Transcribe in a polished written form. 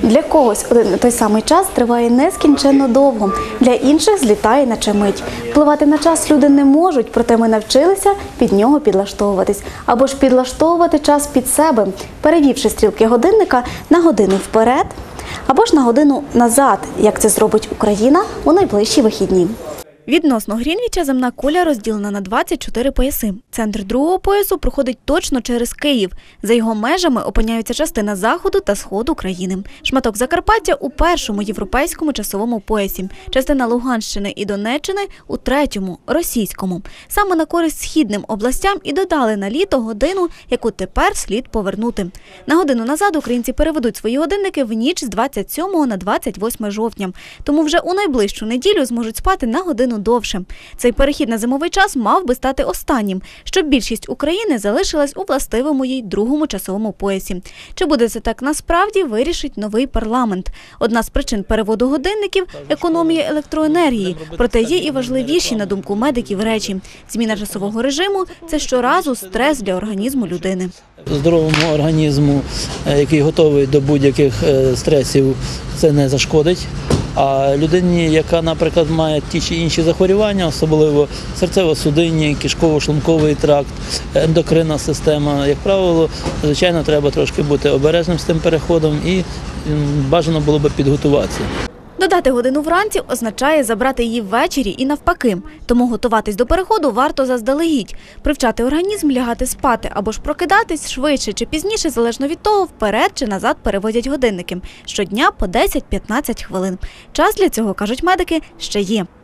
Для когось один і той самий час триває нескінченно довго, для інших злітає наче мить. Впливати на час люди не можуть, проте ми навчилися під нього підлаштовуватись. Або ж підлаштовувати час під себе, перевівши стрілки годинника на годину вперед, або ж на годину назад, як це зробить Україна у найближчі вихідні. Відносно Грінвіча земна куля розділена на 24 пояси. Центр другого поясу проходить точно через Київ. За його межами опиняються частина заходу та сходу країни. Шматок Закарпаття у першому європейському часовому поясі. Частина Луганщини і Донеччини у третьому, російському. Саме на користь східним областям і додали на літо годину, яку тепер слід повернути. На годину назад українці переведуть свої годинники в ніч з 27 на 28 жовтня. Тому вже у найближчу неділю зможуть спати на годину довше. Цей перехід на зимовий час мав би стати останнім, щоб більшість України залишилась у властивому їй другому часовому поясі. Чи буде це так насправді, вирішить новий парламент. Одна з причин переводу годинників – економія електроенергії. Проте є і важливіші, на думку медиків, речі. Зміна часового режиму – це щоразу стрес для організму людини. Здоровому організму, який готовий до будь-яких стресів, це не зашкодить. А людині, яка, наприклад, має ті чи інші захворювання, особливо серцево-судинні, кишково-шлунковий тракт, ендокринна система, як правило, звичайно, треба трошки бути обережним з тим переходом і бажано було б підготуватися. Додати годину вранці означає забрати її ввечері і навпаки. Тому готуватись до переходу варто заздалегідь. Привчати організм лягати спати або ж прокидатись швидше чи пізніше, залежно від того, вперед чи назад переводять годинники. Щодня по 10-15 хвилин. Час для цього, кажуть медики, ще є.